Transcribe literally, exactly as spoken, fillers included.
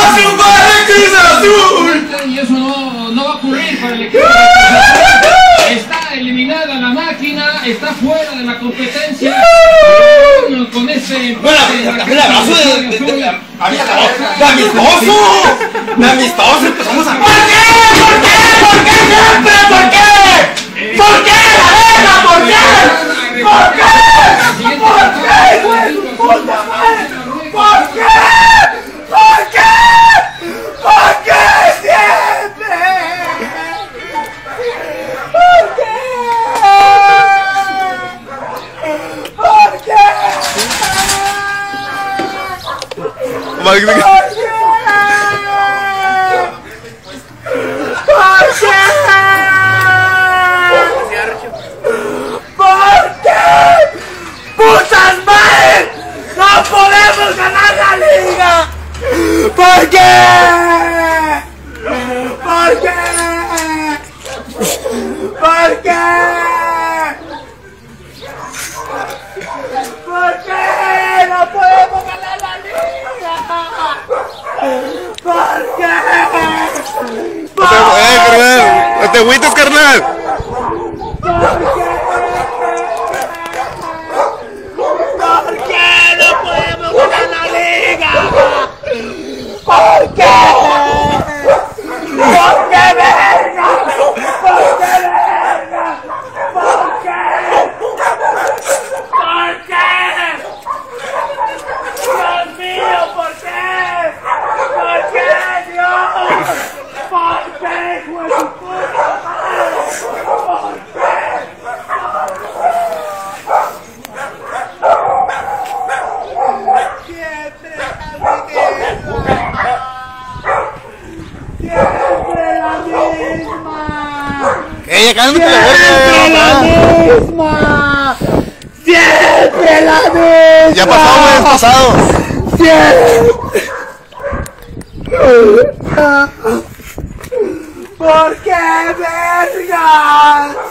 ¡Hace un gol de Cruz Azul! Y eso no, no va a ocurrir para el equipo de Cruz Azul. Está eliminada la máquina, está fuera de la competencia. Bueno, con ese... Bueno, el abrazo de... ¡Amistoso! ¡De amistoso! Empezamos a... ¿Por qué? ¿Por qué? ¿Por qué siempre? ¿Por qué? ¿Por qué la verga? ¿Por qué? ¿Por qué? ¿Por qué? ¡Puta madre! ¿Por qué? ¿Por qué? ¿Por qué siempre? ¿Por qué? ¿Por qué? ¿Por qué? ¿Por qué? ¡Putas madres! ¡No podemos ganar la liga! ¿Por qué? ¿Por qué? ¿Por qué? ¿Por qué no podemos ganar la liga? ¿Por qué? ¿Por qué? ¡Eh, carnal! ¡No te agüites, carnal! ¿Por qué? ¿Por qué no podemos ganar la liga? ¿Por qué? ¿Por qué verga? ¿Por qué verga? ¿Por qué? ¿Por qué? Dios mío, ¿por qué? ¿Por qué, Dios? ¿Por qué, hijo de su puta madre? ¿Por qué? Siempre la misma. Siempre la misma. ¡Ey, acá no te Siempre la misma. Siempre la misma. Ya pasado, güey, es pasado. Siempre. ¿Por qué verga?